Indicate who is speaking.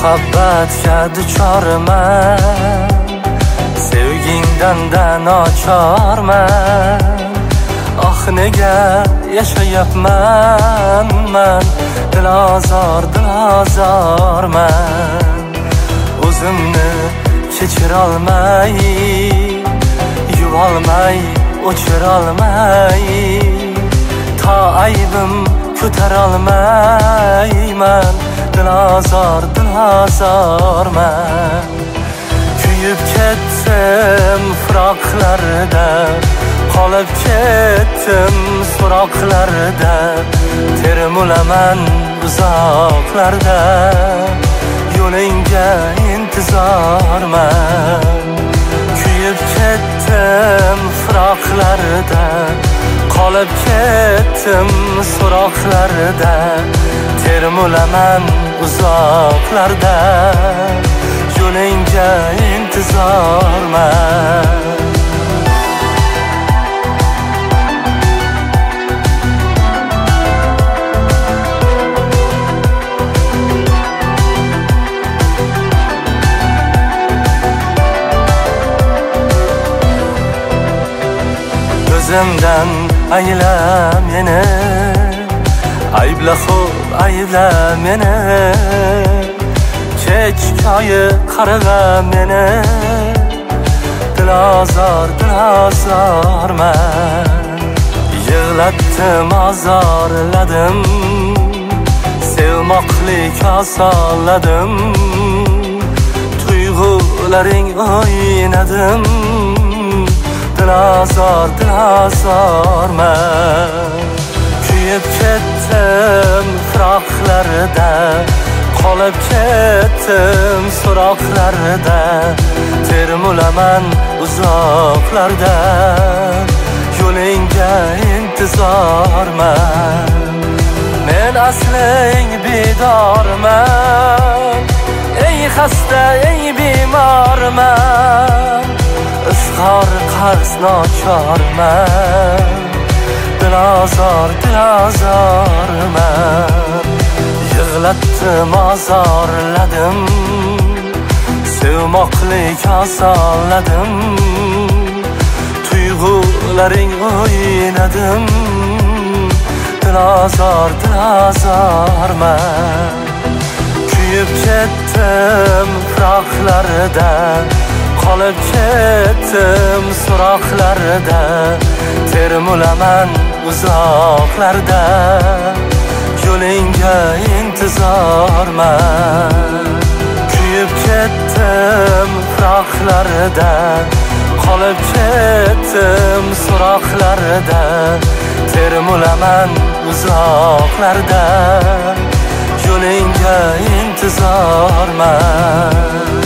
Speaker 1: muhabbatga duchorman, sevgingdan nochorman. Ah nega yashayapman man, dilozorman. O'zimni kechirolmay, yuvolmay, o'chirolmay, ta aybim ko'tarolmayman, dilozorman. Kuyib ketdim firoqlarda, qolib ketdim so'roqlarda, termulaman uzoqlarda, yo'lingga intizorman. Kuyib ketdim firoqlarda, qolib ketdim so'roqlarda, termulaman uzoqlarda, yo'lingga intizorman. O'zimdan ayla meni, aybla xo'p aybla meni, kech ko'yi qarg'a meni, dilozorman. Yig'latdim, azorladim, sevmoqlik osonladim, tuyg'ularing o'ynadim, dilozorman. Kuyib ketdim firoqlarda, qolib ketdim so'roqlarda, termulaman uzoqlarda, yo'lingga intizorman. Men asling bedorman, ey xasta, ey bemorman, izhor qarz nochorman, dilozorman. Yig'latdim, azorladim, sevmoqlik osonladim, tuyg'ularing o'ynadim, dilozorman. Kuyib ketdim firoqlarda, qolib ketdim so'roqlarda, termulaman uzoqlarda, yo'lingga intizorman. Kuyib ketdim firoqlarda, qolib ketdim so'roqlarda, termulaman uzoqlarda, yo'lingga intizorman.